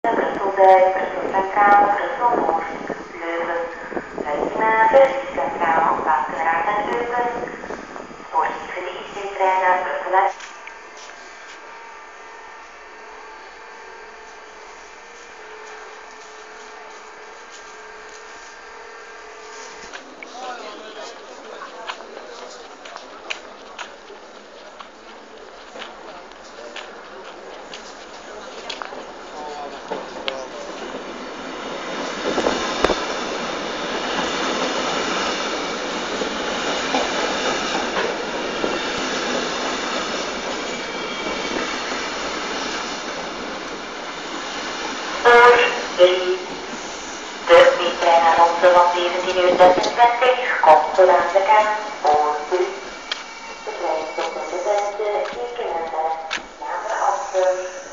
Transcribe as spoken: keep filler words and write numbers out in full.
Brusseldijk, Brussel Centraal, Brussel Noord, Leuven, luister naar Versies Centraal, Waterraad en Eupen, sportieve I C-trein naar Brussel en de meetrein aan onze van zeventien uur zesentwintig komt tot aan de kant voor drie. De trein stopt in de vijfde, Ekenende, naar de Amsterdam.